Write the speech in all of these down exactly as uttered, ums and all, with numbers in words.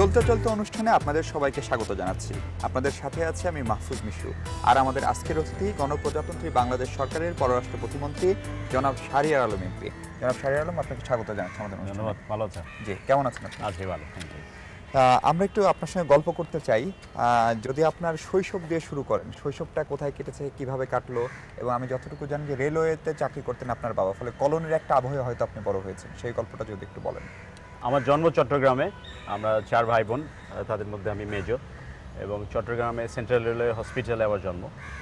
চলতে চলতে অনুষ্ঠানে আপনাদের সবাইকে স্বাগত জানাচ্ছি। আপনাদের সাথে আছে আমি মাহফুজ মিশু। আর আমাদের আজকের অতিথি গণপ্রজাতন্ত্রী বাংলাদেশ সরকারের পররাষ্ট্র প্রতিমন্ত্রী জনাব শাহরিয়ার আলম এমপি। জনাব শাহরিয়ার আলম, আপনাকে স্বাগত জানাচ্ছি আমাদের অনুষ্ঠানে। ধন্যবাদ। ভালো আছেন? জি, কেমন আছেন আপনি? আছি ভালো, থ্যাংক ইউ। আমরা একটু আপনার সঙ্গে গল্প করতে চাই। যদি আপনার শৈশব দিয়ে শুরু করেন, শৈশবটা কোথায় কেটেছে, কিভাবে কাটলো, এবং আমি যতটুকু জানি যে রেলওয়েতে চাকরি করতেন আপনার বাবা, ফলে কলোনির একটা আবহে হয়তো আপনি বড় হয়েছেন, সেই গল্পটা যদি একটু বলেন। আমার জন্ম চট্টগ্রামে। আমরা চার ভাই বোন, তাদের মধ্যে আমি মেজো, এবং চট্টগ্রামে সেন্ট্রাল রেলওয়ে হসপিটালে আমার জন্ম।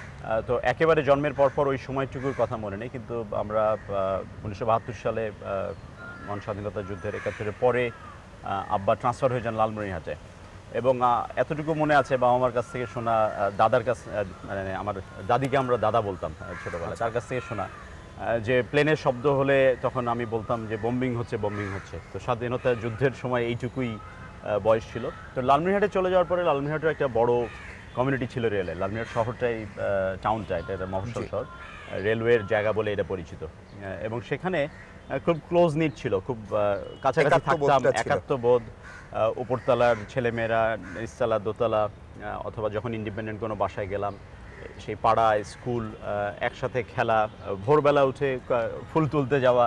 তো একেবারে জন্মের পরপর ওই সময়টুকুর কথা মনে নেই, কিন্তু আমরা উনিশশো বাহাত্তর সালে মহান স্বাধীনতা যুদ্ধের একাত্তরের পরে আব্বা ট্রান্সফার হয়ে যান লালমনিরহাটে, এবং এতটুকু মনে আছে বাবা মার কাছ থেকে শোনা, দাদার কাছ মানে আমার দাদিকে আমরা দাদা বলতাম ছোটোবেলায়, তার কাছ থেকে শোনা যে প্লেনের শব্দ হলে তখন আমি বলতাম যে বোম্বিং হচ্ছে বোম্বিং হচ্ছে। তো স্বাধীনতা যুদ্ধের সময় এইটুকুই বয়স ছিল। তো লালমনিরহাটে চলে যাওয়ার পরে লালমনিরহাটের একটা বড় কমিউনিটি ছিল রেলে। লালমনিরহাট শহরটাই, টাউনটা, এটা একটা মফস্বল শহর, রেলওয়ের জায়গা বলে এটা পরিচিত, এবং সেখানে খুব ক্লোজ নিট ছিল, খুব কাছাকাছি থাকতাম, একাত্মবোধ। উপরতলার ছেলেমেয়েরা নিচতলা দোতলা, অথবা যখন ইন্ডিপেন্ডেন্ট কোনো বাসায় গেলাম, সেই পাড়া স্কুল, একসাথে খেলা, ভোরবেলা উঠে ফুল তুলতে যাওয়া,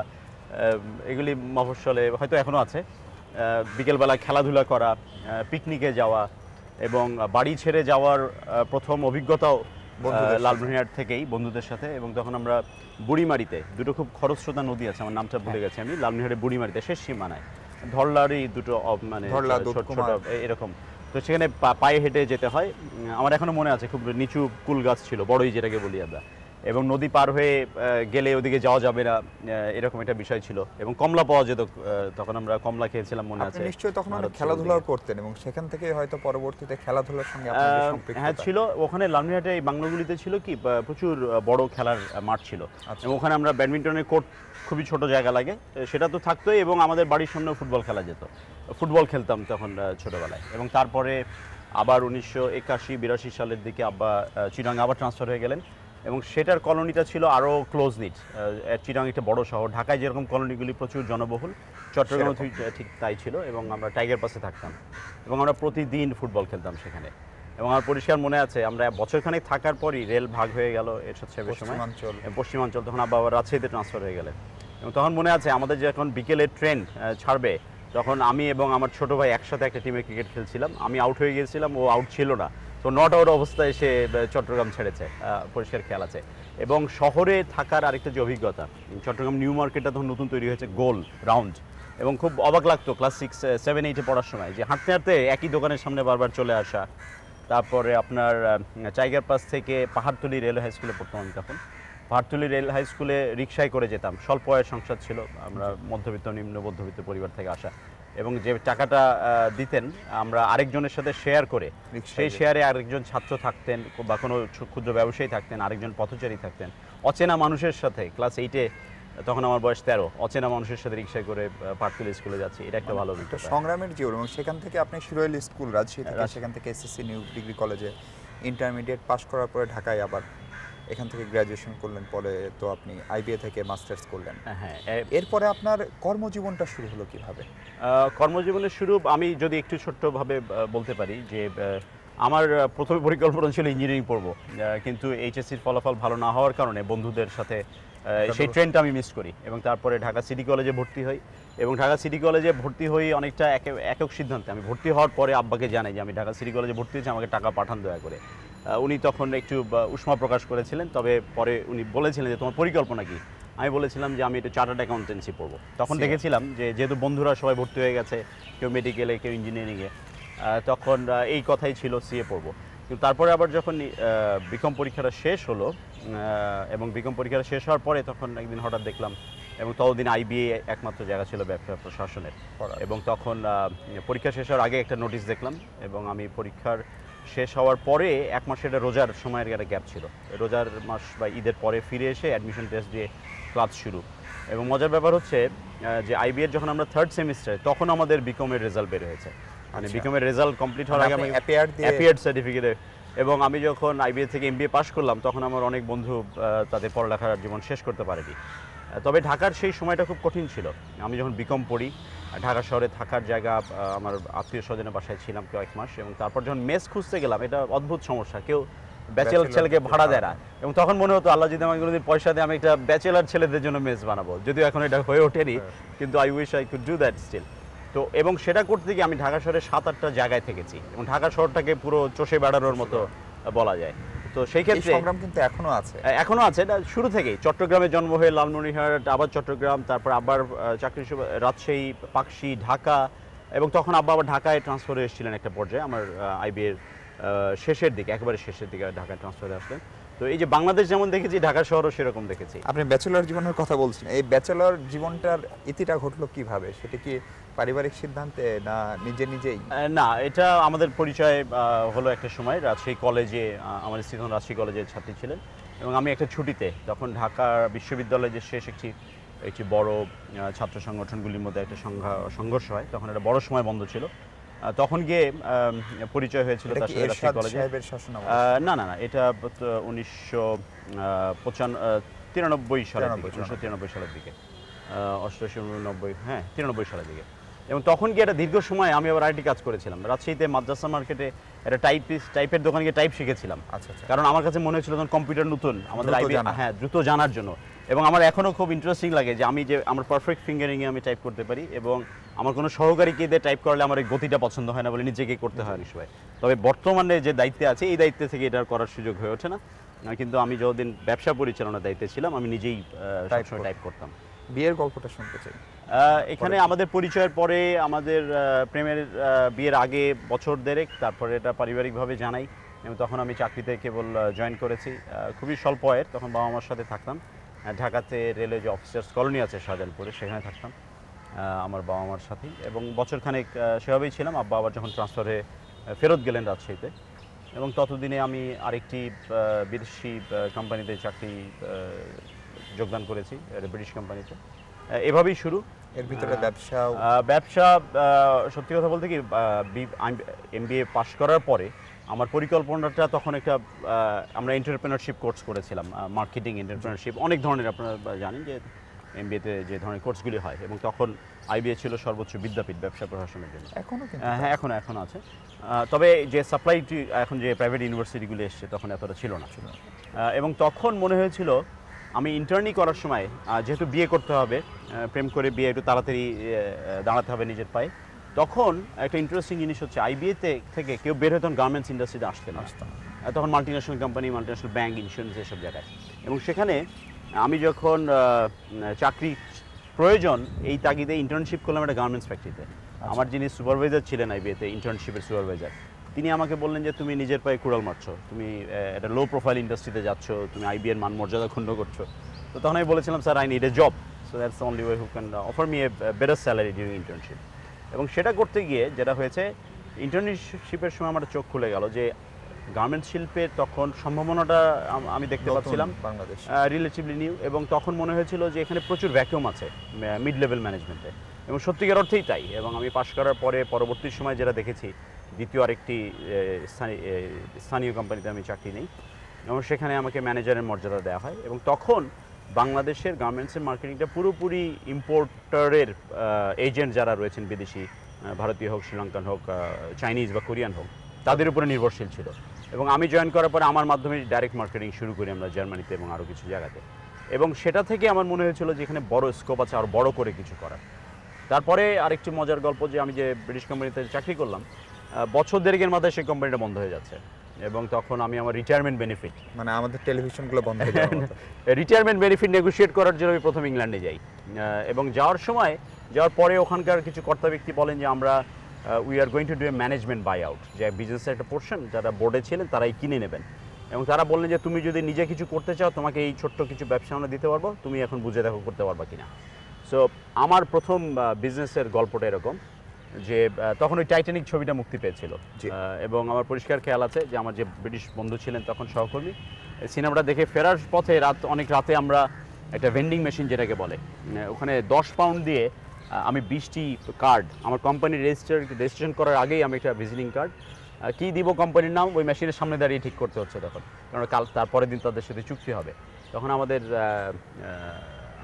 এগুলি মফস্বলে হয়তো এখনও আছে। বিকেলবেলা খেলাধুলা করা, পিকনিকে যাওয়া, এবং বাড়ি ছেড়ে যাওয়ার প্রথম অভিজ্ঞতাও লালমনিরহাট থেকেই বন্ধুদের সাথে। এবং তখন আমরা বুড়িমারিতে, দুটো খুব খরস্রোতা নদী আছে, আমার নামটা ভুলে গেছি আমি, লালমনিরহাটে বুড়িমারিতে শেষ সীমানায় ধরলারই দুটো মানে ছোট ছোট এরকম, তো সেখানে পায়ে হেঁটে যেতে হয়। আমার এখনো মনে আছে, খুব নিচু কুল গাছ ছিল, বড়ই যেটাকে বলি আমরা, এবং নদী পার হয়ে গেলে ওদিকে যাওয়া যাবে না, এরকম একটা বিষয় ছিল। এবং কমলা পাওয়া যেত, তখন আমরা কমলা খেয়েছিলাম মনে আছে। নিশ্চয়ই তখন অনেক খেলাধুলাও করতেন, এবং সেখান থেকে হয়তো পরবর্তীতে খেলাধুলার সঙ্গে আপনাদের সম্পৃক্ততা। হ্যাঁ ছিল। ওখানে লালমনিরহাটে এই বাংলোগুলিতে ছিল কি প্রচুর বড় খেলার মাঠ ছিল, এবং ওখানে আমরা ব্যাডমিন্টনের কোর্ট, খুবই ছোট জায়গা লাগে, সেটা তো থাকতোই, এবং আমাদের বাড়ির সামনে ফুটবল খেলা যেত। ফুটবল খেলতাম তখন ছোটোবেলায়। এবং তারপরে আবার উনিশশো একাশি বিরাশি সালের দিকে আব্বা চিটাগাং আবার ট্রান্সফার হয়ে গেলেন, এবং সেটার কলোনিটা ছিল আরও ক্লোজ নিট। চিটাগাং একটা বড় শহর, ঢাকায় যেরকম কলোনিগুলি প্রচুর জনবহুল, চট্টগ্রামে ঠিক তাই ছিল। এবং আমরা টাইগার পাসে থাকতাম, এবং আমরা প্রতিদিন ফুটবল খেলতাম সেখানে। এবং আমার পরিষ্কার মনে আছে, আমরা বছরখানেক থাকার পরই রেল ভাগ হয়ে গেল এরশাদ সাহেবের সময়, পশ্চিমাঞ্চল, তখন আব্বা আবার রাজশাহীতে ট্রান্সফার হয়ে গেলেন। এবং তখন মনে আছে আমাদের যখন বিকেলের ট্রেন ছাড়বে, তখন আমি এবং আমার ছোটো ভাই একসাথে একটা টিমে ক্রিকেট খেলছিলাম। আমি আউট হয়ে গিয়েছিলাম, ও আউট ছিল না, তো নট আউট অবস্থায় সে চট্টগ্রাম ছেড়েছে, পরিষ্কার খেয়াল আছে। এবং শহরে থাকার আরেকটা যে অভিজ্ঞতা, চট্টগ্রাম নিউ মার্কেটটা তখন নতুন তৈরি হয়েছে, গোল রাউন্ড, এবং খুব অবাক লাগতো ক্লাস সিক্স সেভেন এইটে পড়ার সময় যে হাঁটতে হাঁটতে একই দোকানের সামনে বারবার চলে আসা। তারপরে আপনার টাইগার পাস থেকে পাহাড়তলি রেল হাই স্কুলে পড়তাম আমি তখন। পাহাড়তলি রেল হাই স্কুলে রিক্সায় করে যেতাম, স্বল্প আয়ের সংসার ছিল, আমরা মধ্যবিত্ত নিম্ন মধ্যবিত্ত পরিবার থেকে আসা, এবং যে টাকাটা দিতেন আমরা আরেকজনের সাথে শেয়ার করে, সেই শেয়ারে আরেকজন ছাত্র থাকতেন, বা কোনো ক্ষুদ্র ব্যবসায়ী থাকতেন, আরেকজন পথচারী থাকতেন, অচেনা মানুষের সাথে। ক্লাস এইটে, তখন আমার বয়স তেরো, অচেনা মানুষের সাথে রিক্সায় করে পাহাড়তলি স্কুলে যাচ্ছি, এটা একটা ভালো অভিজ্ঞতা। সংগ্রামের জীবন। এবং সেখান থেকে আপনি শিরোইল স্কুল রাজশাহী থেকে, সেখান থেকে এসএসসি নিউ ডিগ্রি কলেজে ইন্টারমিডিয়েট পাস করার পরে ঢাকায় আবার এখান থেকে গ্র্যাজুয়েশন করলেন, পরে তো আপনি আইবিএ থেকে মাস্টার্স করলেন। হ্যাঁ, এরপরে আপনার কর্মজীবনটা শুরু হলো কিভাবে? কর্মজীবনের শুরু আমি যদি একটু ছোট্টভাবে বলতে পারি, যে আমার প্রথম পরিকল্পনা ছিল ইঞ্জিনিয়ারিং পড়বো, কিন্তু এইচএসসির ফলাফল ভালো না হওয়ার কারণে বন্ধুদের সাথে সেই ট্রেনটা আমি মিস করি, এবং তারপরে ঢাকা সিটি কলেজে ভর্তি হই। এবং ঢাকা সিটি কলেজে ভর্তি হই অনেকটা একক সিদ্ধান্তে। আমি ভর্তি হওয়ার পরে আব্বাকে জানাই যে আমি ঢাকা সিটি কলেজে ভর্তি হয়েছি, আমাকে টাকা পাঠান দয়া করে। উনি তখন একটু উষ্মা প্রকাশ করেছিলেন, তবে পরে উনি বলেছিলেন যে তোমার পরিকল্পনা কি? আমি বলেছিলাম যে আমি একটু চার্টার্ড অ্যাকাউন্টেন্সি পড়বো। তখন দেখেছিলাম যে যেহেতু বন্ধুরা সবাই ভর্তি হয়ে গেছে, কেউ মেডিকেলে, কেউ ইঞ্জিনিয়ারিংয়ে, তখন এই কথাই ছিল সিএ পড়বো। কিন্তু তারপরে আবার যখন বিকম পরীক্ষাটা শেষ হলো, এবং বিকম পরীক্ষাটা শেষ হওয়ার পরে তখন একদিন হঠাৎ দেখলাম, এবং ততদিন আইবিএ একমাত্র জায়গা ছিল ব্যবসা প্রশাসনের, এবং তখন পরীক্ষা শেষ হওয়ার আগে একটা নোটিশ দেখলাম, এবং আমি পরীক্ষার শেষ হওয়ার পরে এক মাসে একটা রোজার সময়ের একটা গ্যাপ ছিল, রোজার মাস বা ঈদের পরে ফিরে এসে অ্যাডমিশন টেস্ট দিয়ে ক্লাস শুরু। এবং মজার ব্যাপার হচ্ছে যে আইবিএর যখন আমরা থার্ড সেমিস্টারে, তখন আমাদের বিকমের রেজাল্ট বের হয়েছে, মানে বিকমের রেজাল্ট কমপ্লিট হওয়ার আগে আমি অ্যাপিয়ার্ড সার্টিফিকেটে। এবং আমি যখন আইবিএ থেকে এমবিএ পাস করলাম, তখন আমার অনেক বন্ধু তাদের পড়ালেখার জীবন শেষ করতে পারেনি, তবে ঢাকার সেই সময়টা খুব কঠিন ছিল। আমি যখন বিকম পড়ি ঢাকা শহরে থাকার জায়গা, আমার আত্মীয় স্বজনের বাসায় ছিলাম কয়েক মাস, এবং তারপর যখন মেস খুঁজতে গেলাম, এটা অদ্ভুত সমস্যা, কেউ ব্যাচেলার ছেলেকে ভাড়া দেয় না, এবং তখন মনে হতো আল্লাহ যদি আমাকে কোনোদিন পয়সা দিয়ে আমি একটা ব্যাচেলার ছেলেদের জন্য মেস বানাবো, যদিও এখন এটা হয়ে ওঠেনি, কিন্তু I wish I could do that still. তো এবং সেটা করতে গিয়ে আমি ঢাকা শহরে সাত আটটা জায়গায় থেকেছি, এবং ঢাকা শহরটাকে পুরো চষে বেড়ানোর মতো বলা যায়। তো সেই ক্ষেত্রে সংগ্রাম কিন্তু এখনো আছে এখনো আছে এটা শুরু থেকেই। চট্টগ্রামে জন্ম হয়ে লালমনিরহাট, আবার চট্টগ্রাম, তারপর আবার চাকরি, রাজশাহী, পাকশি, ঢাকা, এবং তখন আব্বা আবার ঢাকায় ট্রান্সফার হয়ে এসেছিলেন একটা পর্যায়ে, আমার আইবিএর শেষের দিকে, একেবারে শেষের দিকে ঢাকায় ট্রান্সফার হয়ে আসলেন। তো এই যে বাংলাদেশ যেমন দেখেছি, ঢাকা শহরও সেরকম দেখেছি। আপনি ব্যাচেলর জীবনের কথা বলছেন, এই ব্যাচেলর জীবনটার ইতিটা ঘটলো কিভাবে? সেটা কি পারিবারিক সিদ্ধান্তে না নিজে নিজেই? না, এটা আমাদের পরিচয় হলো একটা সময় রাজশাহী কলেজে, আমার স্ত্রী তখন রাজশাহী কলেজের ছাত্রী ছিলেন, এবং আমি একটা ছুটিতে, তখন ঢাকা বিশ্ববিদ্যালয়ে যে শেষ একটি একটি বড় ছাত্র সংগঠনগুলির মধ্যে একটা সংঘর্ষ হয়, তখন একটা বড় সময় বন্ধ ছিল, তখন গিয়ে পরিচয় হয়েছিল তার সাথে রাজশাহী কলেজে। না না না এটা উনিশশো তিরানব্বই সালের দিকে, উনিশশো তিরানব্বই সালের দিকে, অষ্টআশি উননব্বই, হ্যাঁ তিরানব্বই সালের দিকে। এবং তখন গিয়ে একটা দীর্ঘ সময় আমি আবার আইটি কাজ করেছিলাম রাজশাহীতে মাদ্রাসা মার্কেটে, একটা টাইপিস্ট টাইপের দোকানে গিয়ে টাইপ শিখেছিলাম। আচ্ছা আচ্ছা। কারণ আমার কাছে মনে হচ্ছিল তখন কম্পিউটার নতুন, আমাদের আইবি, হ্যাঁ দ্রুত জানার জন্য। এবং আমার এখনও খুব ইন্টারেস্টিং লাগে যে আমি যে আমার পারফেক্ট ফিঙ্গারিংয়ে আমি টাইপ করতে পারি, এবং আমার কোনো সহকারীকে দিয়ে টাইপ করলে আমার এই গতিটা পছন্দ হয় না বলে নিজেকে করতে হয় অনেক সময়। তবে বর্তমানে যে দায়িত্বে আছে, এই দায়িত্বে থেকে এটা করার সুযোগ হয়ে ওঠে না, কিন্তু আমি যতদিন ব্যবসা পরিচালনার দায়িত্বে ছিলাম আমি নিজেই সবসময় টাইপ করতাম। বিয়ের গল্পটা শুনতে চাই। এখানে আমাদের পরিচয়ের পরে, আমাদের প্রেমের বিয়ের আগে বছর দেড়েক, তারপরে এটা পারিবারিকভাবে জানাই, এবং তখন আমি চাকরিতে কেবল জয়েন করেছি, খুবই স্বল্প আয়ের, তখন বাবা মার সাথে থাকতাম ঢাকাতে, রেলে যে অফিসার্স কলোনি আছে শাহজাহানপুরে, সেখানে থাকতাম আমার বাবা মার সাথেই, এবং বছরখানেক সেভাবেই ছিলাম। আব্বা আবার যখন ট্রান্সফার হয়ে ফেরত গেলেন রাজশাহীতে, এবং ততদিনে আমি আরেকটি বিদেশি কোম্পানিতে চাকরি যোগদান করেছি, ব্রিটিশ কোম্পানিতে। এভাবেই শুরু। এর ভিতরে ব্যবসা ব্যবসা সত্যি কথা বলতে কি, এমবিএ পাশ করার পরে আমার পরিকল্পনাটা তখন একটা, আমরা এন্টারপ্রেনারশিপ কোর্স করেছিলাম, মার্কেটিং এন্টারপ্রেনারশিপ, অনেক ধরনের, আপনারা জানেন যে এমবিএতে যে ধরনের কোর্সগুলি হয়, এবং তখন আইবিএ ছিল সর্বোচ্চ বিদ্যাপীঠ ব্যবসা প্রশাসনের জন্য। এখনো? হ্যাঁ এখনো এখনো আছে, তবে যে সাপ্লাই, এখন যে প্রাইভেট ইউনিভার্সিটিগুলি এসছে তখন এতটা ছিল না। এবং তখন মনে হয়েছিল আমি ইন্টার্নি করার সময়, যেহেতু বিয়ে করতে হবে, প্রেম করে বিয়ে একটু তাড়াতাড়ি দাঁড়াতে হবে নিজের পায়ে, তখন একটা ইন্টারেস্টিং জিনিস হচ্ছে আইবিএতে থেকে কেউ বের হয়ে তখন গার্মেন্টস ইন্ডাস্ট্রিতে আসতে না, তখন multinational company, multinational bank, insurance, এসব জায়গায়। এবং সেখানে আমি যখন চাকরি প্রয়োজন, এই তাগিদে ইন্টার্নশিপ করলাম একটা গার্মেন্টস ফ্যাক্টরিতে। আমার যিনি সুপারভাইজার ছিলেন আইবিএতে, ইন্টার্নশিপের সুপারভাইজার, তিনি আমাকে বললেন যে তুমি নিজের পায়ে কুড়াল মারছো, তুমি একটা লো প্রোফাইল ইন্ডাস্ট্রিতে যাচ্ছ, তুমি আইবিএর মান মর্যাদা ক্ষুণ্ণ করছো। তো তখন আমি বলেছিলাম, sir I need a job, so that's only way who can offer me a better salary during internship. এবং সেটা করতে গিয়ে যেটা হয়েছে, ইন্টার্নশিপের সময় আমার চোখ খুলে গেল যে গার্মেন্টস শিল্পের তখন সম্ভাবনাটা আমি দেখতে পাচ্ছিলাম, বাংলাদেশ রিলেটিভলি নিউ, এবং তখন মনে হয়েছিল যে এখানে প্রচুর ভ্যাকুয়াম আছে মিড লেভেল ম্যানেজমেন্টে, এবং সত্যিকার অর্থেই তাই। এবং আমি পাশ করার পরে পরবর্তী সময় যেটা দেখেছি, দ্বিতীয় আরেকটি স্থানীয় কোম্পানিতে আমি চাকরি নিই, এবং সেখানে আমাকে ম্যানেজারের মর্যাদা দেওয়া হয়। এবং তখন বাংলাদেশের গার্মেন্টসের মার্কেটিংটা পুরোপুরি ইম্পোর্টারের এজেন্ট যারা রয়েছেন, বিদেশি, ভারতীয় হোক, শ্রীলঙ্কান হোক, চাইনিজ বা কোরিয়ান হোক, তাদের উপরে নির্ভরশীল ছিল। এবং আমি জয়েন করার পরে আমার মাধ্যমে ডাইরেক্ট মার্কেটিং শুরু করি আমরা জার্মানিতে এবং আরও কিছু জায়গাতে, এবং সেটা থেকে আমার মনে হয়েছিল যে এখানে বড় স্কোপ আছে আর বড় করে কিছু করার। তারপরে আরেকটি মজার গল্প যে আমি যে ব্রিটিশ কোম্পানিতে চাকরি করলাম, বছর দেড়েকের মাথায় সেই কোম্পানিটা বন্ধ হয়ে যাচ্ছে, এবং তখন আমি আমার রিটায়ারমেন্ট বেনিফিট, মানে আমাদের টেলিভিশনগুলো বন্ধ হয়ে যাওয়ার মতো, রিটায়ারমেন্ট বেনিফিট নেগোশিয়েট করার জন্য আমি প্রথম ইংল্যান্ডে যাই। এবং যাওয়ার সময়, যাওয়ার পরে ওখানকার কিছু কর্তা ব্যক্তি বলেন যে আমরা we are going to do a management buy out, যে বিজনেসের একটা পোর্শন যারা বোর্ডে ছিলেন তারাই কিনে নেবেন। এবং তারা বললেন যে তুমি যদি নিজে কিছু করতে চাও, তোমাকে এই ছোট্ট কিছু ব্যবসা আমরা দিতে পারবো, তুমি এখন বুঝে দেখো করতে পারবা কিনা। সো আমার প্রথম বিজনেসের গল্পটা এরকম যে তখন ওই টাইটানিক ছবিটা মুক্তি পেয়েছিল, এবং আমার পরিষ্কার খেয়াল আছে যে আমার যে ব্রিটিশ বন্ধু ছিলেন তখন সহকর্মী, সিনেমাটা দেখে ফেরার পথে রাত অনেক রাতে আমরা একটা ভেন্ডিং মেশিন যেটাকে বলে, ওখানে দশ পাউন্ড দিয়ে আমি বিশটি কার্ড, আমার কোম্পানির রেজিস্টার রেজিস্ট্রেশন করার আগেই আমি একটা ভিজিটিং কার্ড কী দিব কোম্পানির নাম, ওই মেশিনের সামনে দাঁড়িয়ে ঠিক করতে হচ্ছে তখন, কারণ কাল তারপরের দিন তাদের সাথে চুক্তি হবে। তখন আমাদের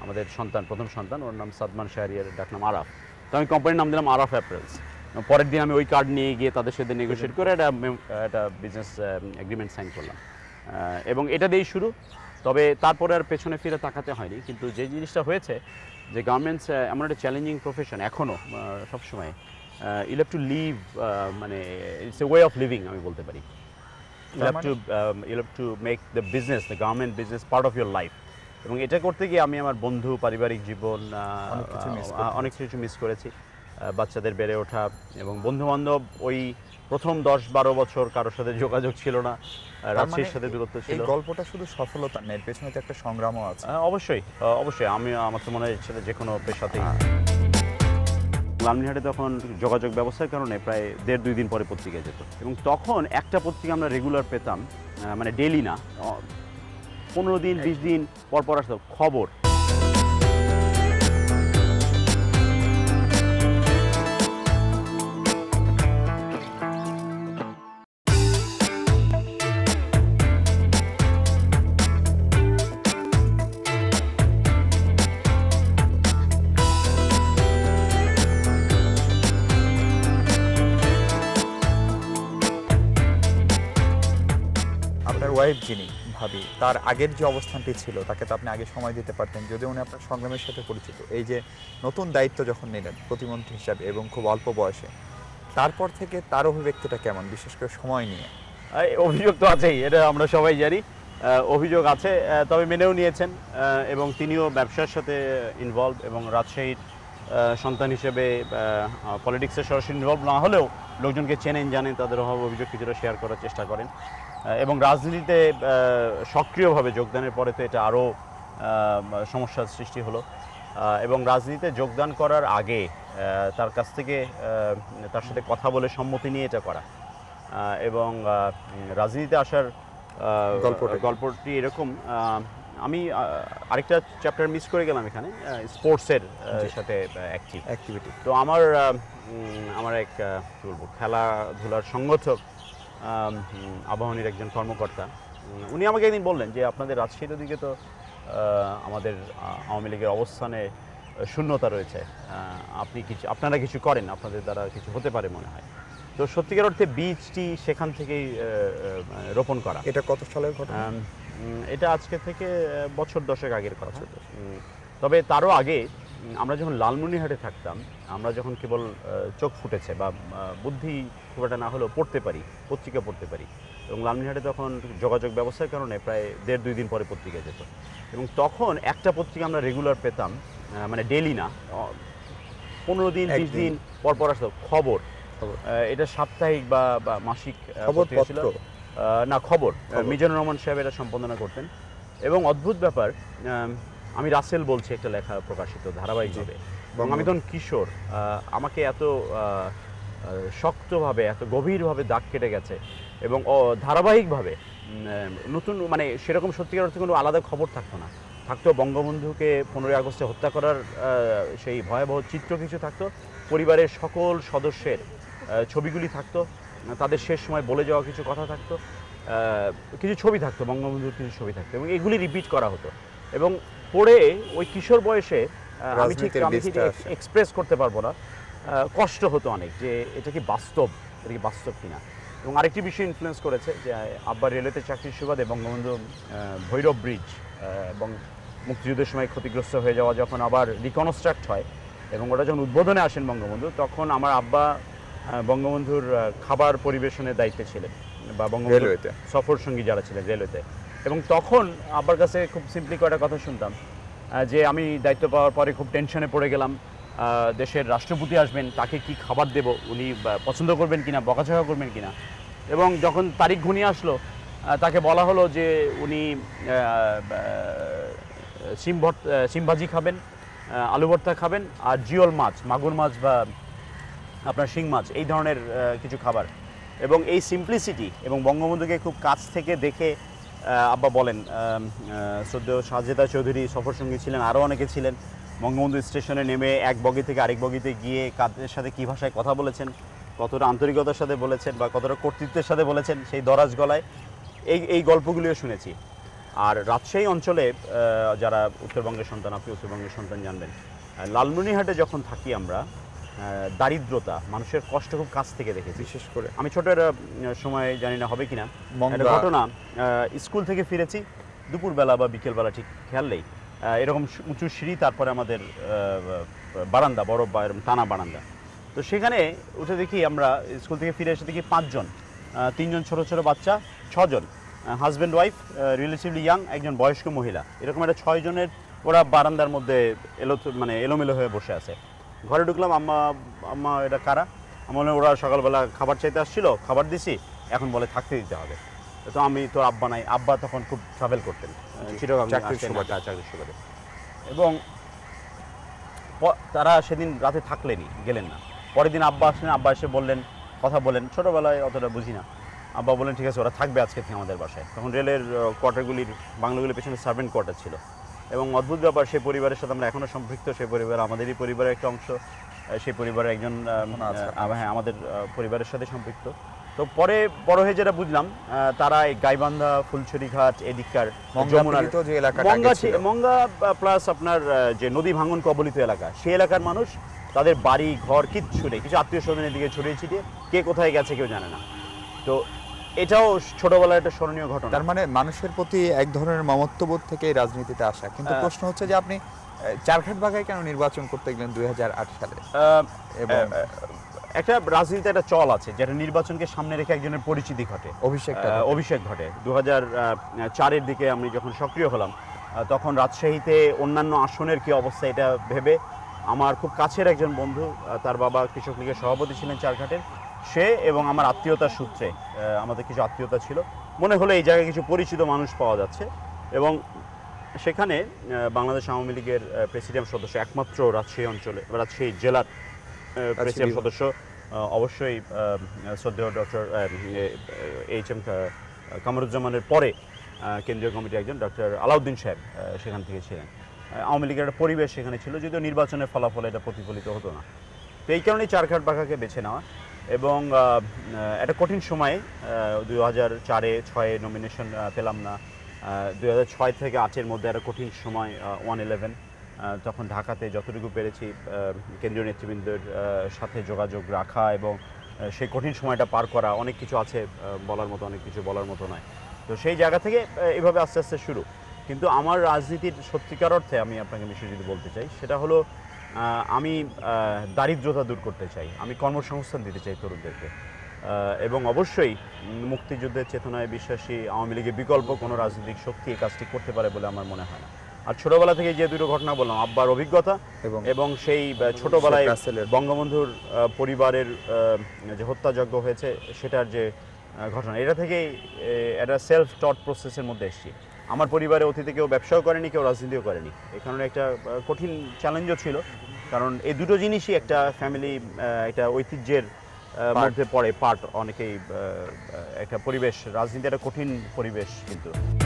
আমাদের সন্তান, প্রথম সন্তান, ওর নাম সাদমান শাহরিয়ার, ডাকনাম আরাফ। তো আমি কোম্পানির নাম দিলাম আরাফ অ্যাপারেলস। পরের দিন আমি ওই কার্ড নিয়ে গিয়ে তাদের সাথে নেগোশিয়েট করে একটা একটা বিজনেস এগ্রিমেন্ট সাইন করলাম, এবং এটা দিয়েই শুরু। তবে তারপরে আর পেছনে ফিরে তাকাতে হয়নি। কিন্তু যে জিনিসটা হয়েছে যে গার্মেন্টস এমন একটা চ্যালেঞ্জিং প্রফেশন এখনও সবসময়, ইউ হ্যাভ টু লিভ, মানে it's a way of living আমি বলতে পারি। You have to you have to make the business, the garment business part of your life. এবং এটা করতে গিয়ে আমি আমার বন্ধু, পারিবারিক জীবন, অনেক কিছু মিস করেছি। বাচ্চাদের বেড়ে ওঠা এবং বন্ধুবান্ধব, ওই প্রথম দশ বারো বছর কারোর সাথে যোগাযোগ ছিল না, রাজশাহীর সাথে দূরত্ব ছিল। এই গল্পটা শুধু সফলতা নেই, এর পেছনে তো একটা সংগ্রামও আছে। অবশ্যই অবশ্যই, আমি আমার তো মনে হয় সেটা যে কোনো পেশাতেই। লালমিনহাটে তখন যোগাযোগ ব্যবস্থার কারণে প্রায় দেড় দুই দিন পরে পত্রিকায় যেত, এবং তখন একটা পত্রিকা আমরা রেগুলার পেতাম, মানে ডেইলি না, পনেরো দিন বিশ দিন পর পর আসতো খবর। ওয়াইফ যিনি ভাবি, তার আগের যে অবস্থানটি ছিল তাকে তো আপনি আগে সময় দিতে পারতেন, যদিও উনি আপনার সংগ্রামের সাথে পরিচিত। এই যে নতুন দায়িত্ব যখন নিলেন প্রতিমন্ত্রী হিসাবে এবং খুব অল্প বয়সে, তারপর থেকে তার অভিব্যক্তিটা কেমন, বিশেষ করে সময় নিয়ে? অভিযোগ তো আছেই, এটা আমরা সবাই জানি, অভিযোগ আছে, তবে মেনেও নিয়েছেন, এবং তিনিও ব্যবসার সাথে ইনভলভ, এবং রাজশাহীর সন্তান হিসেবে পলিটিক্সের সরাসরি ইনভলভ না হলেও লোকজনকে চেনেন, জানেন, তাদের অভাব অভিযোগ কিছুটা শেয়ার করার চেষ্টা করেন। এবং রাজনীতিতে সক্রিয়ভাবে যোগদানের পরে তো এটা আরও সমস্যার সৃষ্টি হলো, এবং রাজনীতিতে যোগদান করার আগে তার কাছ থেকে তার সাথে কথা বলে সম্মতি নিয়ে এটা করা, এবং রাজনীতিতে আসার গল্পটি এরকম। আমি আরেকটা চ্যাপ্টার মিস করে গেলাম এখানে, স্পোর্টসের সাথে অ্যাক্টিভ অ্যাক্টিভিটি। তো আমার আমার এক কী বলবো, খেলাধুলার সংগঠক, আবাহনীর একজন কর্মকর্তা, উনি আমাকে একদিন বললেন যে আপনাদের রাজশাহীর দিকে তো আমাদের আওয়ামী লীগের অবস্থানে শূন্যতা রয়েছে, আপনি কিছু আপনারা কিছু করেন, আপনাদের দ্বারা কিছু হতে পারে মনে হয়। তো সত্যিকার অর্থে বীজটি সেখান থেকেই রোপণ করা। এটা কত সালের ঘটনা? এটা আজকে থেকে বছর দশেক আগের কথা। তবে তারও আগে আমরা যখন লালমনিরহাটে থাকতাম, আমরা যখন কেবল চোখ ফুটেছে বা বুদ্ধি খুব একটা না হলেও পড়তে পারি, পত্রিকা পড়তে পারি, এবং লালমনিরহাটে তখন যোগাযোগ ব্যবস্থার কারণে প্রায় দেড় দুই দিন পরে পত্রিকায় যেত, এবং তখন একটা পত্রিকা আমরা রেগুলার পেতাম, মানে ডেইলি না, পনেরো দিন বিশ দিন পর পর আসতো খবর। এটা সাপ্তাহিক বা মাসিক পত্রিকা ছিল না, খবর। মিজানুর রহমান সাহেব এটা সম্পাদনা করতেন, এবং অদ্ভুত ব্যাপার, আমি রাসেল বলছি একটা লেখা প্রকাশিত ধারাবাহিকভাবে, এবং আমি তখন কিশোর, আমাকে এত শক্তভাবে, এত গভীরভাবে দাগ কেটে গেছে, এবং ধারাবাহিকভাবে নতুন, মানে সেরকম সত্যিকার অর্থে কোনো আলাদা খবর থাকতো না, থাকতো বঙ্গবন্ধুকে পনেরোই আগস্টে হত্যা করার সেই ভয়াবহ চিত্র কিছু থাকতো, পরিবারের সকল সদস্যের ছবিগুলি থাকতো, তাদের শেষ সময় বলে যাওয়া কিছু কথা থাকতো, কিছু ছবি থাকতো, বঙ্গবন্ধুর কিছু ছবি থাকতো, এবং এগুলি রিপিট করা হতো। এবং পড়ে ওই কিশোর বয়সে আমি ঠিক আমি ঠিক এক্সপ্রেস করতে পারবো না, কষ্ট হতো অনেক, যে এটা কি বাস্তব, এটা কি বাস্তব কিনা। এবং আরেকটি বিষয় ইনফ্লুয়েন্স করেছে যে আব্বা রেলওয়েতে চাকরির সুবাদে বঙ্গবন্ধু ভৈরব ব্রিজ এবং মুক্তিযুদ্ধের সময় ক্ষতিগ্রস্ত হয়ে যাওয়া যখন আবার রিকনস্ট্রাক্ট হয়, এবং ওটা যখন উদ্বোধনে আসেন বঙ্গবন্ধু, তখন আমার আব্বা বঙ্গবন্ধুর খাবার পরিবেশনের দায়িত্বে ছিলেন, বা বঙ্গবন্ধু সফর সঙ্গী যারা ছিলেন রেলওয়েতে। এবং তখন আব্বার কাছে খুব সিম্পলি কয়েকটা কথা শুনতাম, যে আমি দায়িত্ব পাওয়ার পরে খুব টেনশনে পড়ে গেলাম, দেশের রাষ্ট্রপতি আসবেন, তাকে কি খাবার দেব, উনি পছন্দ করবেন কিনা, বকাঝকা করবেন কিনা। এবং যখন তারিখ ঘনিয়ে আসলো, তাকে বলা হলো যে উনি শিম ভর্তা, শিম ভাজি খাবেন, আলু ভর্তা খাবেন, আর জিওল মাছ, মাগুর মাছ বা আপনার শিং মাছ, এই ধরনের কিছু খাবার। এবং এই সিম্পলিসিটি, এবং বঙ্গবন্ধুকে খুব কাছ থেকে দেখে আব্বা বলেন, শ্রদ্ধেয় শাহজেদা চৌধুরী সফর সঙ্গী ছিলেন, আরও অনেকে ছিলেন, বঙ্গবন্ধু স্টেশনে নেমে এক বগি থেকে আরেক বগিতে গিয়ে কাদের সাথে কী ভাষায় কথা বলেছেন, কতটা আন্তরিকতার সাথে বলেছেন, বা কতটা কর্তৃত্বের সাথে বলেছেন সেই দরাজ গলায়, এই এই গল্পগুলিও শুনেছি। আর রাজশাহী অঞ্চলে যারা উত্তরবঙ্গের সন্তান, আপনি উত্তরবঙ্গের সন্তান জানবেন, লালমনিরহাটে যখন থাকি আমরা, দারিদ্রতা, মানুষের কষ্ট খুব কাছ থেকে দেখেছি। বিশেষ করে আমি ছোটের সময় জানি না হবে কিনা, একটা ঘটনা, স্কুল থেকে ফিরেছি দুপুরবেলা বা বিকেলবেলা ঠিক খেয়াল নেই, এরকম উঁচু সিঁড়ি, তারপরে আমাদের বারান্দা, বড় টানা বারান্দা। তো সেখানে উঠে দেখি আমরা স্কুল থেকে ফিরে এসে দেখি পাঁচজন, তিনজন ছোট ছোট বাচ্চা, ছজন হাজব্যান্ড ওয়াইফ, রিলেটিভলি ইয়াং, একজন বয়স্ক মহিলা, এরকম একটা ছয় জনের ওরা বারান্দার মধ্যে এলো মানে এলোমেলো হয়ে বসে আছে। ঘরে ঢুকলাম, আম্মা আম্মা এটা কারা? আমার ওরা সকালবেলা খাবার চাইতে আসছিল, খাবার দিছি, এখন বলে থাকতে দিতে হবে। তো আমি তো আব্বা নাই, আব্বা তখন খুব ট্রাভেল করতেন চিটাগাং চাকরির সুবাদে, এবং তারা সেদিন রাতে থাকলেনি, গেলেন না। পরের দিন আব্বা আসলেন, আব্বা এসে বললেন, কথা বলেন, ছোটোবেলায় অতটা বুঝি না, আব্বা বললেন ঠিক আছে ওরা থাকবে আজকে থেকে আমাদের বাসায়। তখন রেলের কোয়ার্টারগুলির বাংলাগুলির পেছনে সার্ভেন্ট কোয়ার্টার ছিল, এবং অদ্ভুত ব্যাপার, সেই পরিবারের সাথে আমরা এখনও সম্পৃক্ত। সেই পরিবার আমাদেরই পরিবারের একটা অংশ, সেই পরিবারের একজন, হ্যাঁ আমাদের পরিবারের সাথে সম্পৃক্ত। তো পরে বড় হয়ে যেটা বুঝলাম, তারা এই গাইবান্ধা, ফুলছড়িঘাট, এদিককার যমুনার মঙ্গা মঙ্গা প্লাস আপনার যে নদী ভাঙন কবলিত এলাকা, সেই এলাকার মানুষ, তাদের বাড়ি ঘর কিচ্ছু নেই, কিছু আত্মীয় স্বজনের দিকে ছড়িয়ে ছিটিয়ে, কে কোথায় গেছে কেউ জানে না। তো এটাও ছোটবেলার একটা স্মরণীয় ঘটনা। তার মানে মানুষের প্রতি এক ধরনের মমত্ববোধ থেকে রাজনীতিতে আসা। কিন্তু প্রশ্ন হচ্ছে যে আপনি চারঘাট-বাঘায় কেন নির্বাচন করতে গেলেন দুই হাজার আট সালে? এবং একটা রাজনীতিতে একটা চল আছে যেটা নির্বাচনকে সামনে রেখে একজনের পরিচিতি ঘটে, অভিষেক অভিষেক ঘটে। দু হাজার চারের দিকে আমি যখন সক্রিয় হলাম, তখন রাজশাহীতে অন্যান্য আসনের কি অবস্থা এটা ভেবে আমার খুব কাছের একজন বন্ধু, তার বাবা কৃষক লীগের সভাপতি ছিলেন চারঘাটের, সে এবং আমার আত্মীয়তার সূত্রে, আমাদের কিছু আত্মীয়তা ছিল, মনে হলো এই জায়গায় কিছু পরিচিত মানুষ পাওয়া যাচ্ছে। এবং সেখানে বাংলাদেশ আওয়ামী লীগের প্রেসিডিয়াম সদস্য, একমাত্র রাজশাহী অঞ্চলে, রাজশাহী জেলার প্রেসিডিয়াম সদস্য, অবশ্যই শ্রদ্ধেয় ডক্টর এইচ এম কামরুজ্জামানের পরে কেন্দ্রীয় কমিটির একজন ডক্টর আলাউদ্দিন সাহেব সেখান থেকে ছিলেন। আওয়ামী লীগের একটা পরিবেশ সেখানে ছিল, যদিও নির্বাচনের ফলাফলে এটা প্রতিফলিত হতো না। তো এই কারণেই চারঘাট-বাঘাকে বেছে নেওয়া। এবং একটা কঠিন সময়ে দুই হাজার চারে ছয়ে নমিনেশন পেলাম না, দুই হাজার ছয় থেকে আটের মধ্যে একটা কঠিন সময়, ওয়ান ইলেভেন, তখন ঢাকাতে যতটুকু পেরেছি কেন্দ্রীয় নেতৃবৃন্দের সাথে যোগাযোগ রাখা এবং সেই কঠিন সময়টা পার করা, অনেক কিছু আছে বলার মতো, অনেক কিছু বলার মতো নয়। তো সেই জায়গা থেকে এভাবে আস্তে আস্তে শুরু। কিন্তু আমার রাজনীতির সত্যিকার অর্থে আমি আপনাকে বিষয় যদি বলতে চাই, সেটা হলো আমি দারিদ্রতা দূর করতে চাই, আমি কর্মসংস্থান দিতে চাই তরুণদেরকে, এবং অবশ্যই মুক্তিযুদ্ধের চেতনায় বিশ্বাসী আওয়ামী লীগের বিকল্প কোনো রাজনৈতিক শক্তি এই কাজটি করতে পারে বলে আমার মনে হয় না। আর ছোটবেলা থেকে যে দুটো ঘটনা বললাম, আব্বার অভিজ্ঞতা এবং সেই ছোটবেলায় বঙ্গবন্ধুর পরিবারের যে হত্যাযজ্ঞ হয়েছে সেটার যে ঘটনা, এটা থেকেই একটা সেলফ টট প্রসেসের মধ্যে এসেছি। আমার পরিবারে অতীতে কেউ ব্যবসাও করেনি, কেউ রাজনীতিও করেনি, এই কারণে একটা কঠিন চ্যালেঞ্জও ছিল, কারণ এই দুটো জিনিসই একটা ফ্যামিলি, একটা ঐতিহ্যের মধ্যে পড়ে, পার্ট অনেকেই, একটা পরিবেশ, রাজনীতি একটা কঠিন পরিবেশ। কিন্তু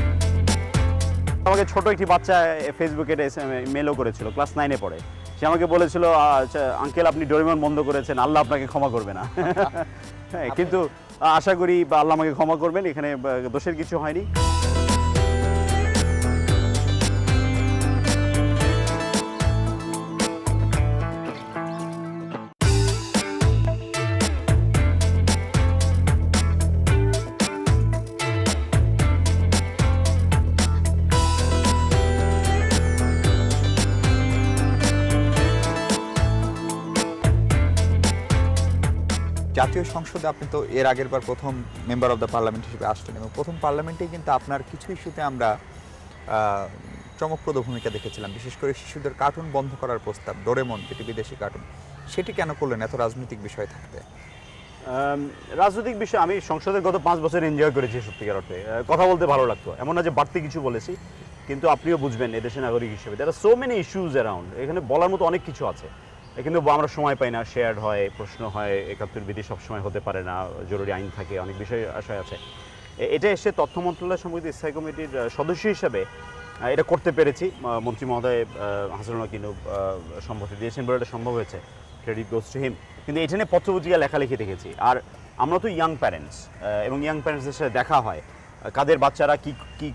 আমাকে ছোট একটি বাচ্চা ফেসবুকে মেলও করেছিল, ক্লাস নাইনে পড়ে, সে আমাকে বলেছিল আঙ্কেল আপনি ডোরেমন বন্ধ করেছেন, আল্লাহ আপনাকে ক্ষমা করবে না। হ্যাঁ, কিন্তু আশা করি বা আল্লাহ আমাকে ক্ষমা করবেন, এখানে দোষের কিছু হয়নি। জাতীয় সংসদে আপনি তো এর আগের বার প্রথম মেম্বার অফ দ্য পার্লামেন্ট হিসেবে আসলেন, এবং প্রথম পার্লামেন্টেই কিন্তু আপনার কিছু ইস্যুতে আমরা চমকপ্রদ ভূমিকা দেখেছিলাম, বিশেষ করে শিশুদের কার্টুন বন্ধ করার প্রস্তাব, ডোরেমন যেটি বিদেশি কার্টুন, সেটি কেন করলেন এত রাজনৈতিক বিষয় থাকতে? রাজনৈতিক বিষয় আমি সংসদের গত পাঁচ বছর এনজয় করেছি, সত্যিকার অর্থে কথা বলতে ভালো লাগতো, এমন না যে বাড়তি কিছু বলেছি, কিন্তু আপনিও বুঝবেন এদেশের নাগরিক হিসেবে there are so many issues around, এখানে বলার মতো অনেক কিছু আছে, কিন্তু আমরা সময় পাই না, শেয়ার হয়, প্রশ্ন হয়, একাত্তর বিধি সবসময় হতে পারে না, জরুরি আইন থাকে, অনেক বিষয় আশয় আছে। এটা এসে তথ্য মন্ত্রণালয় সম্পর্কিত স্থায়ী কমিটির সদস্য হিসেবে এটা করতে পেরেছি, মন্ত্রী মহোদয় হাসানুল কিনুব সম্মতি দিয়েছেন বলে এটা সম্ভব হয়েছে, ক্রেডিট গোজ টু হিম। কিন্তু এটা নিয়ে পত্রপত্রিকা লেখালেখি দেখেছি, আর আমরা তো ইয়াং প্যারেন্টস, এবং ইয়াং প্যারেন্টসদের সাথে দেখা হয়, কাদের বাচ্চারা কী কী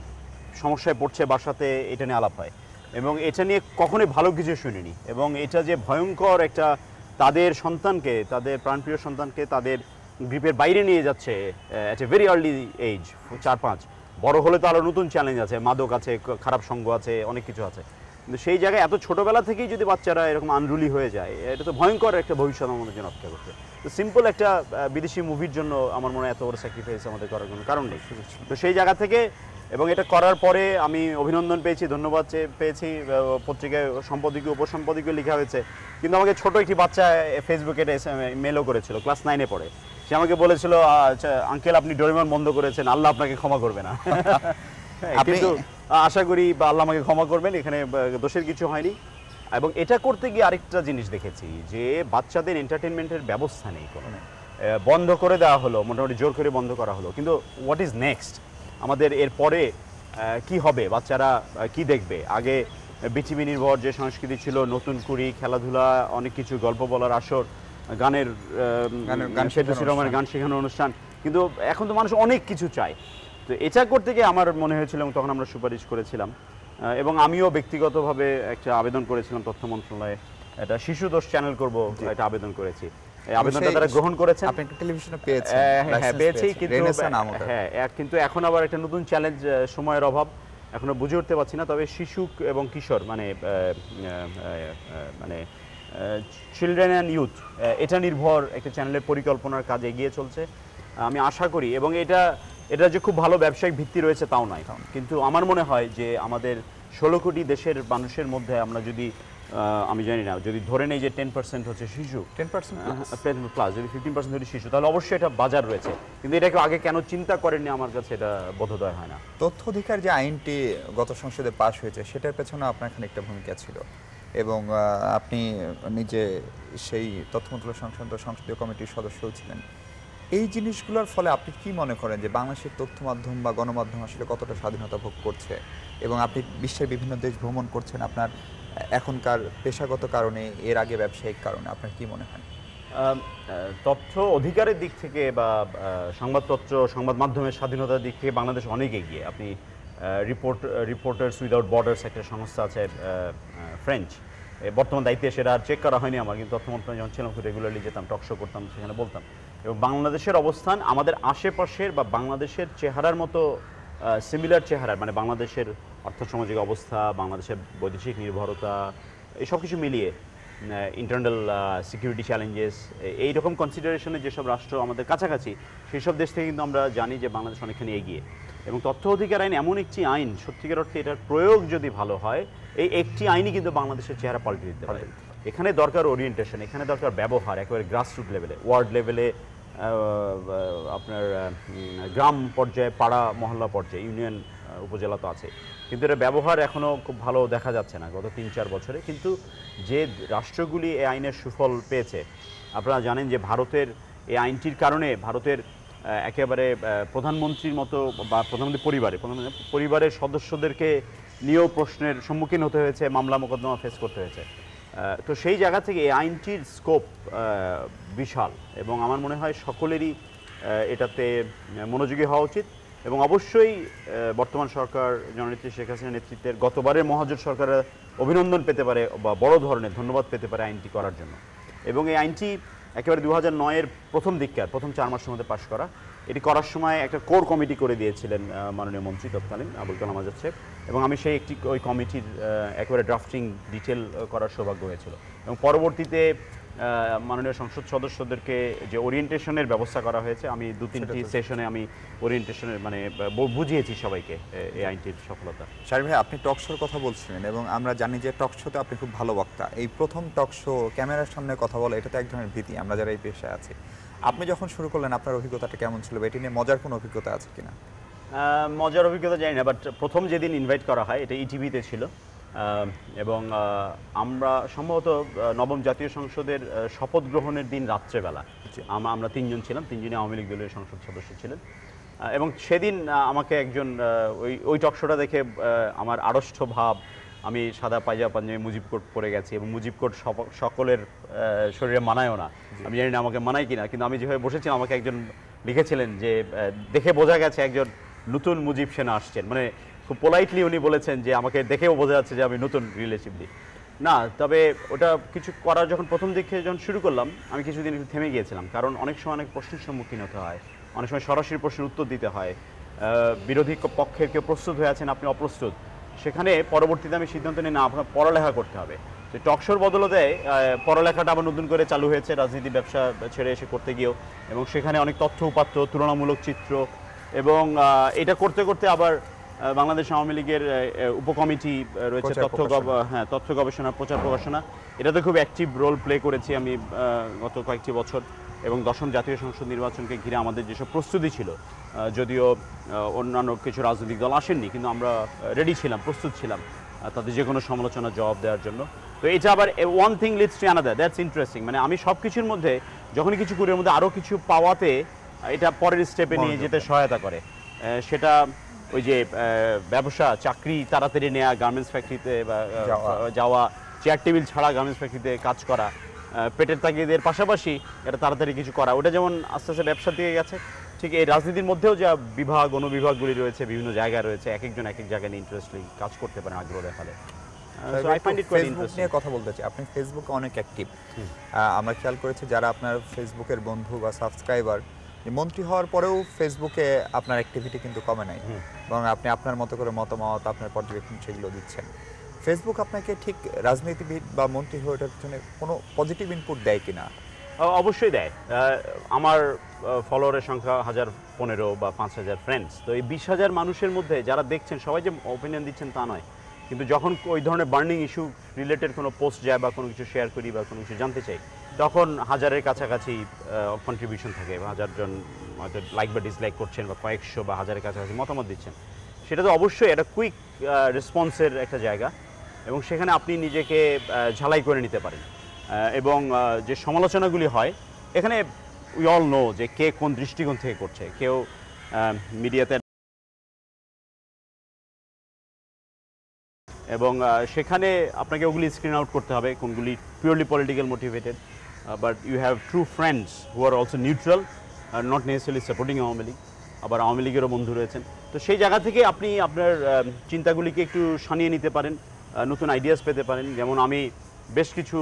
সমস্যায় পড়ছে বাসাতে এটা নিয়ে আলাপ হয়, এবং এটা নিয়ে কখনোই ভালো কিছু শুনিনি। এবং এটা যে ভয়ঙ্কর একটা তাদের সন্তানকে, তাদের প্রাণপ্রিয় সন্তানকে তাদের গ্রিপের বাইরে নিয়ে যাচ্ছে at a very early age, চার পাঁচ, বড় হলে তো আরও নতুন চ্যালেঞ্জ আছে, মাদক আছে, খারাপ সঙ্গ আছে, অনেক কিছু আছে। কিন্তু সেই জায়গায় এত ছোটোবেলা থেকেই যদি বাচ্চারা এরকম আনরুলি হয়ে যায়, এটা তো ভয়ঙ্কর একটা ভবিষ্যৎ আমাদের জন্য অপেক্ষা করছে। তো সিম্পল একটা বিদেশি মুভির জন্য আমার মনে হয় এত বড় স্যাক্রিফাইস আমাদের করার কোনো কারণ নেই। তো সেই জায়গা থেকে, এবং এটা করার পরে আমি অভিনন্দন পেয়েছি, ধন্যবাদ পেয়েছি, পত্রিকায় সম্পাদকীয় উপসম্পাদকীয় লেখা হয়েছে। কিন্তু আমাকে ছোট একটি বাচ্চা ফেসবুকে মেলও করেছিল, ক্লাস নাইনে পড়ে। সে আমাকে বলেছিল, আঙ্কেল আপনি ডোরেমন বন্ধ করেছেন, আল্লাহ আপনাকে ক্ষমা করবে না। কিন্তু আশা করি বা আল্লাহ আমাকে ক্ষমা করবেন, এখানে দোষের কিছু হয়নি। এবং এটা করতে গিয়ে আরেকটা জিনিস দেখেছি যে বাচ্চাদের এন্টারটেনমেন্টের ব্যবস্থা নেই কোনো, বন্ধ করে দেওয়া হলো, মোটামুটি জোর করে বন্ধ করা হলো। কিন্তু হোয়াট ইজ নেক্সট, আমাদের এরপরে কি হবে, বাচ্চারা কি দেখবে? আগে বিটিভি নির্ভর যে সংস্কৃতি ছিল, নতুন কুড়ি, খেলাধুলা, অনেক কিছু, গল্প বলার আসর, গানের গান রহমানের গান শেখানোর অনুষ্ঠান, কিন্তু এখন তো মানুষ অনেক কিছু চায়। তো এটা করতে গিয়ে আমার মনে হয়েছিল, এবং তখন আমরা সুপারিশ করেছিলাম, এবং আমিও ব্যক্তিগতভাবে একটা আবেদন করেছিলাম তথ্য মন্ত্রণালয়ে, এটা শিশু দোষ চ্যানেল করব, এটা আবেদন করেছি। আবেদনটা তারা গ্রহণ করেছেন। আপনি একটা টেলিভিশনে পেয়েছেন? হ্যাঁ পেয়েছি, কিন্তু হ্যাঁ কিন্তু এখন আবার একটা নতুন চ্যালেঞ্জ, সময়ের অভাব, এখনো বুঝে উঠতে পারছি না। তবে শিশু এবং কিশোর মানে মানে চিলড্রেন অ্যান্ড ইউথ, এটা নির্ভর একটা চ্যানেলের পরিকল্পনার কাজ এগিয়ে চলছে। আমি আশা করি, এবং এটা এটা যে খুব ভালো ব্যবসায়িক ভিত্তি রয়েছে তাও নয়, কিন্তু আমার মনে হয় যে আমাদের ষোলো কোটি দেশের মানুষের মধ্যে আমরা যদি, আমি জানি না, যদি ধরে নেই যে টেন পার্সেন্ট হচ্ছে শিশু, টেন পার্সেন্ট প্লাস যদি ফিফটিন পার্সেন্ট যদি শিশু, তাহলে অবশ্যই এটা বাজার রয়েছে। কিন্তু এটাকে আগে কেন চিন্তা করেননি আমার কাছে এটা বোধোদয় হয় না। তথ্য অধিকার যে আইনটি গত সংসদে পাশ হয়েছে, সেটার পেছনে আপনার খানিকটা ভূমিকা ছিল, এবং আপনি নিজে সেই তথ্য মন্ত্রণালয় সংক্রান্ত সংসদীয় কমিটির সদস্যও ছিলেন। এই জিনিসগুলোর ফলে আপনি কি মনে করেন যে বাংলাদেশের তথ্য মাধ্যম বা গণমাধ্যম আসলে কতটা স্বাধীনতা ভোগ করছে? এবং আপনি বিশ্বের বিভিন্ন দেশ ভ্রমণ করছেন, আপনার এখনকার পেশাগত কারণে, এর আগে ব্যবসায়িক কারণে, আপনার কি মনে হয়? তথ্য অধিকারের দিক থেকে বা সংবাদপত্র, সংবাদ মাধ্যমের স্বাধীনতার দিক থেকে বাংলাদেশ অনেক এগিয়ে। আপনি রিপোর্ট রিপোর্টার্স উইদাউট বর্ডার্স একটা সংস্থা আছে ফ্রেঞ্চ, বর্তমান দায়িত্বে সেটা আর চেক করা হয়নি আমার, কিন্তু তথ্য মন্ত্রণালয় যখন ছিলাম খুব রেগুলারলি যেতাম, টক শো করতাম, সেখানে বলতাম। এবং বাংলাদেশের অবস্থান আমাদের আশেপাশের বা বাংলাদেশের চেহারার মতো সিমিলার চেহারার, মানে বাংলাদেশের অর্থসামাজিক অবস্থা, বাংলাদেশের বৈদেশিক নির্ভরতা, এই সব কিছু মিলিয়ে ইন্টারনাল সিকিউরিটি চ্যালেঞ্জেস, এইরকম কনসিডারেশনে যেসব রাষ্ট্র আমাদের কাছাকাছি, সেই সব দেশ থেকে কিন্তু আমরা জানি যে বাংলাদেশ অনেকখানি এগিয়ে। এবং তথ্য অধিকার আইন এমন একটি আইন, সত্যিকার অর্থে এটার প্রয়োগ যদি ভালো হয়, এই একটি আইনই কিন্তু বাংলাদেশের চেহারা পাল্টে দিতে পারে। এখানে দরকার ওরিয়েন্টেশন, এখানে দরকার ব্যবহার, একেবারে গ্রাসরুট লেভেলে, ওয়ার্ড লেভেলে, আপনার গ্রাম পর্যায়ে, পাড়া মহল্লা পর্যায়ে, ইউনিয়ন উপজেলা তো আছে, কিন্তু এর ব্যবহার এখনও খুব ভালো দেখা যাচ্ছে না গত তিন চার বছরে। কিন্তু যে রাষ্ট্রগুলি এই আইনের সুফল পেয়েছে, আপনারা জানেন যে ভারতের এই আইনটির কারণে ভারতের একেবারে প্রধানমন্ত্রীর মতো বা প্রধানমন্ত্রী পরিবারে পরিবারের সদস্যদেরকে নিয়েও প্রশ্নের সম্মুখীন হতে হয়েছে, মামলা মোকদ্দমা ফেস করতে হয়েছে। তো সেই জায়গা থেকে এই আইনটির স্কোপ বিশাল, এবং আমার মনে হয় সকলেরই এটাতে মনোযোগী হওয়া উচিত। এবং অবশ্যই বর্তমান সরকার, জননেত্রী শেখ হাসিনার নেতৃত্বের গতবারের মহাজোট সরকারের অভিনন্দন পেতে পারে বা বড় ধরনের ধন্যবাদ পেতে পারে আইনটি করার জন্য। এবং এই আইনটি একেবারে দু হাজার নয়ের প্রথম দিককার প্রথম চার মাসের মধ্যে পাশ করা। এটি করার সময় একটা কোর কমিটি করে দিয়েছিলেন মাননীয় মন্ত্রী তৎকালীন আবুল কালাম আজাদ সাহেব, এবং আমি সেই একটি ওই কমিটির একেবারে ড্রাফটিং ডিটেল করার সৌভাগ্য হয়েছিল। এবং পরবর্তীতে মাননীয় সংসদ সদস্যদেরকে যে ওরিয়েন্টেশনের ব্যবস্থা করা হয়েছে, আমি দু তিনটি সেশনে আমি ওরিয়েন্টেশনের মানে বুঝিয়েছি সবাইকে এই আইনটির সফলতা। শাহরিয়ার ভাই, আপনি টক শোর কথা বলছিলেন, এবং আমরা জানি যে টক শোতে আপনি খুব ভালো বক্তা। এই প্রথম টক শো, ক্যামেরার সামনে কথা বলা, এটা তো এক ধরনের ভীতি আমরা যারা এই পেশায় আছি। আপনি যখন শুরু করলেন, আপনার অভিজ্ঞতাটা কেমন ছিল? এটি নিয়ে মজার কোনো অভিজ্ঞতা আছে কিনা? মজার অভিজ্ঞতা জানি না, বাট প্রথম যেদিন ইনভাইট করা হয় এটা ইটিভিতে ছিল, এবং আমরা সম্ভবত নবম জাতীয় সংসদের শপথ গ্রহণের দিন রাত্রেবেলা আমরা তিনজন ছিলাম, তিনজনই আওয়ামী লীগ দলের সংসদ সদস্য ছিলেন। এবং সেদিন আমাকে একজন ওই ওই টক শোটা দেখে আমার আড়ষ্ট ভাব, আমি সাদা পায়জামা পাঞ্জাবি মুজিব কোট পরে গেছি, এবং মুজিব কোট সকলের শরীরে মানায়ও না, আমি জানি না আমাকে মানায় কিনা, কিন্তু আমি যেভাবে বসেছিলাম আমাকে একজন লিখেছিলেন যে দেখে বোঝা গেছে একজন নতুন মুজিব সেনা আসছেন, মানে খুব পোলাইটলি উনি বলেছেন যে আমাকে দেখেও বোঝা যাচ্ছে যে আমি নতুন রিলেটিভলি না, তবে ওটা কিছু করার যখন প্রথম দিকে যখন শুরু করলাম আমি কিছুদিন একটু থেমে গিয়েছিলাম, কারণ অনেক সময় অনেক প্রশ্নের সম্মুখীন হতে হয়, অনেক সময় সরাসরি প্রশ্নের উত্তর দিতে হয়, বিরোধী পক্ষের কেউ প্রস্তুত হয়ে আছেন, আপনি অপ্রস্তুত, সেখানে পরবর্তীতে আমি সিদ্ধান্ত নিই না, আপনার পড়ালেখা করতে হবে। তো টকশোর বদলতে পড়ালেখাটা আবার নতুন করে চালু হয়েছে রাজনীতি ব্যবসা ছেড়ে এসে করতে গিয়েও, এবং সেখানে অনেক তথ্য উপাত্ত, তুলনামূলক চিত্র, এবং এটা করতে করতে আবার বাংলাদেশ আওয়ামী লীগের উপকমিটি রয়েছে, তথ্য হ্যাঁ তথ্য গবেষণা প্রচার প্রকাশনা, এটাতে খুব অ্যাক্টিভ রোল প্লে করেছি আমি গত কয়েকটি বছর। এবং দশম জাতীয় সংসদ নির্বাচনকে ঘিরে আমাদের যেসব প্রস্তুতি ছিল, যদিও অন্যান্য কিছু রাজনৈতিক দল আসেননি, কিন্তু আমরা রেডি ছিলাম, প্রস্তুত ছিলাম তাদের যে কোনো সমালোচনা জবাব দেওয়ার জন্য। তো এটা আবার one thing leads to another, that's interesting. মানে আমি সব কিছুর মধ্যে যখনই কিছু করি, এর মধ্যে আরও কিছু পাওয়াতে এটা পরের স্টেপে নিয়ে যেতে সহায়তা করে। সেটা ওই যে ব্যবসা, চাকরি তাড়াতাড়ি নেওয়া, গার্মেন্টস ফ্যাক্টরিতে যাওয়া, চেয়ার টেবিল ছাড়া গার্মেন্টস ফ্যাক্টরিতে কাজ করা, পেটের তাগিদের পাশাপাশি এটা তাড়াতাড়ি কিছু করা, ওটা যেমন আস্তে আস্তে ব্যবসার দিকে গেছে, ঠিক এই রাজনীতির মধ্যেও যা বিভাগ অনুবিভাগগুলি রয়েছে, বিভিন্ন জায়গায় রয়েছে, এক একজন এক এক জায়গায় নিয়ে ইন্টারেস্টলি কাজ করতে পারেন আগ্রহ দেখালে। ফেসবুক নিয়ে কথা বলতে চাই, আপনি ফেসবুকে অনেক অ্যাক্টিভ। আমরা খেয়াল করেছি যারা আপনার ফেসবুকের বন্ধু বা সাবস্ক্রাইবার, মন্ত্রী হওয়ার পরেও ফেসবুকে আপনার অ্যাক্টিভিটি কিন্তু কমে নাই, এবং আপনি আপনার মতো করে মতামত, আপনার পর্যবেক্ষণ সেগুলো দিচ্ছেন। ফেসবুক আপনাকে ঠিক রাজনীতিবিদ বা মন্ত্রী হয়ে ওঠার জন্য কোনো পজিটিভ ইনপুট দেয় কিনা? অবশ্যই দেয়। আমার ফলোয়ারের সংখ্যা হাজার পনেরো বা পাঁচ হাজার ফ্রেন্ডস, তো এই বিশ হাজার মানুষের মধ্যে যারা দেখছেন সবাই যে ওপিনিয়ন দিচ্ছেন তা নয়, কিন্তু যখন ওই ধরনের বার্নিং ইস্যু রিলেটেড কোনো পোস্ট যায় বা কোনো কিছু শেয়ার করি বা কোনো কিছু জানতে চাই, তখন হাজারের কাছাকাছি কন্ট্রিবিউশন থাকে, হাজারজন হয়তো লাইক বা ডিসলাইক করছেন, বা কয়েকশো বা হাজারের কাছাকাছি মতামত দিচ্ছেন। সেটা তো অবশ্যই একটা কুইক রেসপন্সের একটা জায়গা, এবং সেখানে আপনি নিজেকে ঝালাই করে নিতে পারেন। এবং যে সমালোচনাগুলি হয় এখানে উই অল নো যে কে কোন দৃষ্টিকোণ থেকে করছে, কেউ মিডিয়াতে, এবং সেখানে আপনাকে ওগুলি স্ক্রিন আউট করতে হবে কোনগুলি purely political motivated, but you have true friends who are also neutral, not necessarily supporting Awami League, আবার আওয়ামী লীগেরও বন্ধু রয়েছেন। তো সেই জায়গা থেকে আপনি আপনার চিন্তাগুলিকে একটু সানিয়ে নিতে পারেন, নতুন আইডিয়াস পেতে পারেন। যেমন আমি বেশ কিছু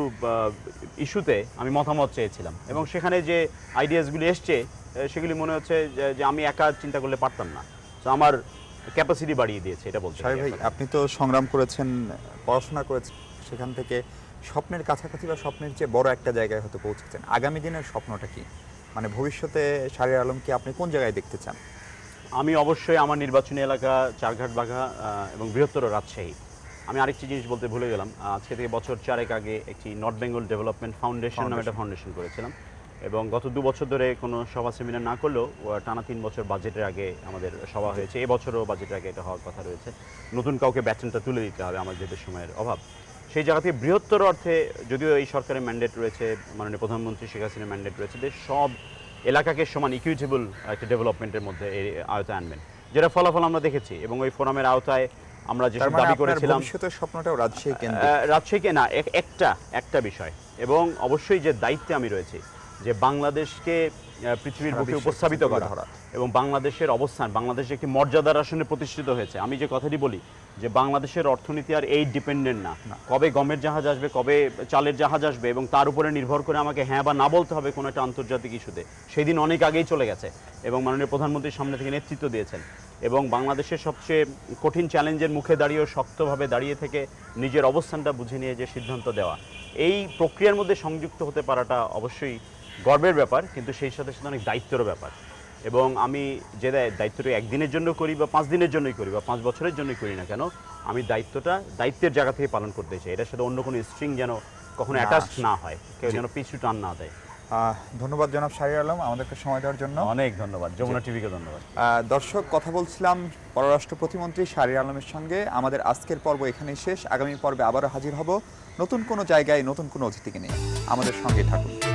ইস্যুতে আমি মতামত চেয়েছিলাম, এবং সেখানে যে আইডিয়াসগুলি এসছে সেগুলি মনে হচ্ছে যে আমি একা চিন্তা করলে পারতাম না, তো আমার ক্যাপাসিটি বাড়িয়ে দিয়েছে, এটা বলতে চাই। ভাই, আপনি তো সংগ্রাম করেছেন, পড়াশোনা করেছেন, সেখান থেকে স্বপ্নের কাছাকাছি বা স্বপ্নের চেয়ে বড় একটা জায়গায় হয়তো পৌঁছেছেন। আগামী দিনের স্বপ্নটা কি? মানে ভবিষ্যতে শাহরিয়ার আলমকে আপনি কোন জায়গায় দেখতে চান? আমি অবশ্যই আমার নির্বাচনী এলাকা চারঘাট-বাঘা এবং বৃহত্তর রাজশাহী। আমি আরেকটি জিনিস বলতে ভুলে গেলাম, আজকে থেকে বছর চারেক আগে একটি নর্থ বেঙ্গল ডেভেলপমেন্ট ফাউন্ডেশন নামে একটা ফাউন্ডেশন করেছিলাম, এবং গত দু বছর ধরে কোনো সভা সেমিনার না করলেও টানা তিন বছর বাজেটের আগে আমাদের সভা হয়েছে। এবছরও বাজেটের আগে এটা হওয়ার কথা রয়েছে। নতুন কাউকে ব্যাটনটা তুলে দিতে হবে, আমাদের যেহেতু সময়ের অভাব। সেই জায়গা থেকে বৃহত্তর অর্থে, যদিও এই সরকারের ম্যান্ডেট রয়েছে, মাননীয় প্রধানমন্ত্রী শেখ হাসিনার ম্যান্ডেট রয়েছে, যে সব এলাকাকে সমান ইকুইটেবল একটা ডেভেলপমেন্টের মধ্যে এই আওতায় আনবেন, যেটা ফলাফল আমরা দেখেছি। এবং ওই ফোরামের আওতায় আমরা যেসব দাবি করেছিলাম, ভবিষ্যতের স্বপ্নটাও রাজশাহী কেন্দ্রিক, রাজশাহীকে না একটা একটা বিষয়, এবং অবশ্যই যে দায়িত্বে আমি রয়েছি যে বাংলাদেশকে পৃথিবীর বুকে উপস্থাপিত করা, এবং বাংলাদেশের অবস্থান, বাংলাদেশে একটি মর্যাদার আসনে প্রতিষ্ঠিত হয়েছে। আমি যে কথাটি বলি যে বাংলাদেশের অর্থনীতি আর এই ডিপেন্ডেন্ট না, কবে গমের জাহাজ আসবে, কবে চালের জাহাজ আসবে, এবং তার উপরে নির্ভর করে আমাকে হ্যাঁ বা না বলতে হবে কোনো একটা আন্তর্জাতিক ইস্যুতে, সেই দিন অনেক আগেই চলে গেছে, এবং মাননীয় প্রধানমন্ত্রীর সামনে থেকে নেতৃত্ব দিয়েছেন। এবং বাংলাদেশের সবচেয়ে কঠিন চ্যালেঞ্জের মুখে দাঁড়িয়েও শক্তভাবে দাঁড়িয়ে থেকে নিজের অবস্থানটা বুঝে নিয়ে যে সিদ্ধান্ত দেওয়া, এই প্রক্রিয়ার মধ্যে সংযুক্ত হতে পারাটা অবশ্যই গর্বের ব্যাপার, কিন্তু সেই সাথে সাথে অনেক দায়িত্বেরও ব্যাপার। এবং আমি যে দায়িত্বটা একদিনের জন্য করি বা পাঁচ দিনের জন্যই করি বা পাঁচ বছরের জন্যই করি না কেন, আমি দায়িত্বটা দায়িত্বের জায়গা থেকে পালন করতে চাই। এটার সাথে অন্য কোনো স্ট্রিং যেন কখনো অ্যাটাচ না হয়, কেউ যেন পিছু টান না দেয়। ধন্যবাদ জনাব শাহরিয়ার আলম আমাদেরকে সময় দেওয়ার জন্য। অনেক ধন্যবাদ, যমুনা টিভিকে ধন্যবাদ। দর্শক, কথা বলছিলাম পররাষ্ট্র প্রতিমন্ত্রী শাহরিয়ার আলমের সঙ্গে। আমাদের আজকের পর্ব এখানেই শেষ। আগামী পর্বে আবারও হাজির হব নতুন কোনো জায়গায় নতুন কোনো অতিথিকে নিয়ে। আমাদের সঙ্গে থাকুন।